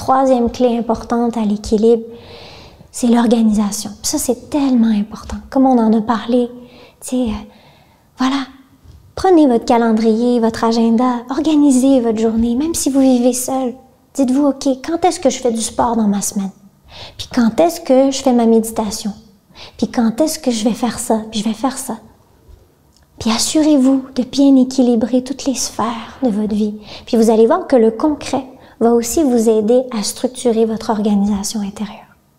troisième clé importante à l'équilibre, c'est l'organisation. Ça, c'est tellement important. Comme on en a parlé, voilà, prenez votre calendrier, votre agenda, organisez votre journée, même si vous vivez seul. Dites-vous, OK, quand est-ce que je fais du sport dans ma semaine? Puis quand est-ce que je fais ma méditation? Puis quand est-ce que je vais faire ça? Puis je vais faire ça. Puis assurez-vous de bien équilibrer toutes les sphères de votre vie. Puis vous allez voir que le concret va aussi vous aider à structurer votre organisation intérieure.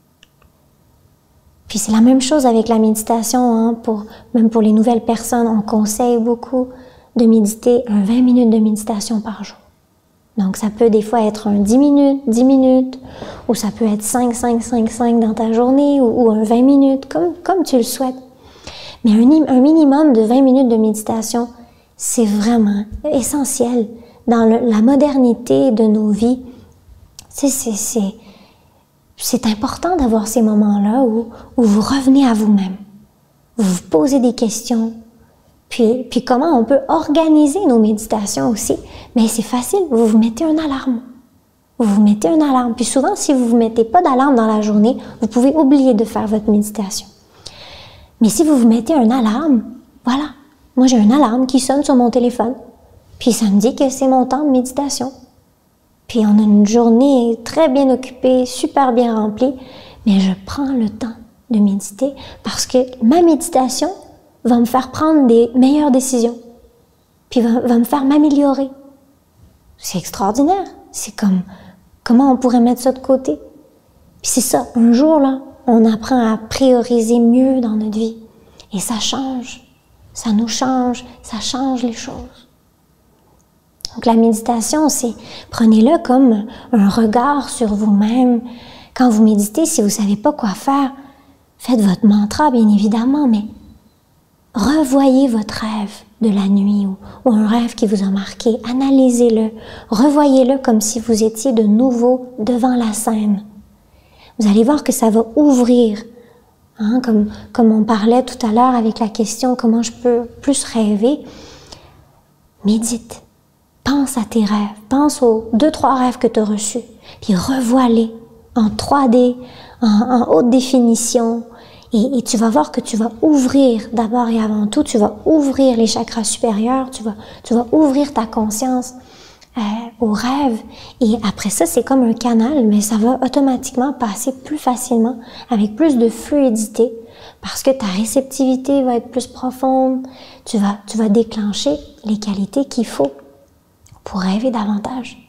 Puis c'est la même chose avec la méditation, hein, même pour les nouvelles personnes, on conseille beaucoup de méditer 20 minutes de méditation par jour. Donc ça peut des fois être 10 minutes, ou ça peut être 5 dans ta journée, ou 20 minutes, comme tu le souhaites. Mais un minimum de 20 minutes de méditation, c'est vraiment essentiel dans la modernité de nos vies. C'est important d'avoir ces moments-là où vous revenez à vous-même. Vous vous posez des questions. Puis comment on peut organiser nos méditations aussi? Mais c'est facile, vous vous mettez une alarme. Vous vous mettez une alarme. Puis souvent, si vous ne vous mettez pas d'alarme dans la journée, vous pouvez oublier de faire votre méditation. Mais si vous vous mettez une alarme, voilà. Moi, j'ai une alarme qui sonne sur mon téléphone. Puis ça me dit que c'est mon temps de méditation. Puis on a une journée très bien occupée, super bien remplie, mais je prends le temps de méditer parce que ma méditation va me faire prendre des meilleures décisions, puis va me faire m'améliorer. C'est extraordinaire. C'est comment on pourrait mettre ça de côté. Puis c'est ça, un jour là, on apprend à prioriser mieux dans notre vie. Et ça change, ça nous change, ça change les choses. Donc la méditation, prenez-le comme un regard sur vous-même. Quand vous méditez, si vous ne savez pas quoi faire, faites votre mantra, bien évidemment, mais revoyez votre rêve de la nuit ou un rêve qui vous a marqué. Analysez-le, revoyez-le comme si vous étiez de nouveau devant la scène. Vous allez voir que ça va ouvrir, hein, comme on parlait tout à l'heure avec la question « Comment je peux plus rêver ?» Médite. Pense à tes rêves, pense aux 2-3 rêves que tu as reçus, puis revois-les en 3D, en haute définition, et tu vas voir que tu vas ouvrir, d'abord et avant tout, tu vas ouvrir les chakras supérieurs, tu vas ouvrir ta conscience aux rêves, et après ça, c'est comme un canal, mais ça va automatiquement passer plus facilement, avec plus de fluidité, parce que ta réceptivité va être plus profonde, tu vas déclencher les qualités qu'il faut pour rêver davantage.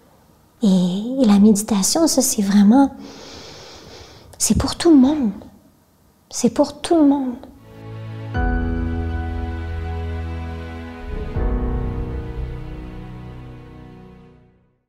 Et la méditation, ça c'est pour tout le monde. C'est pour tout le monde.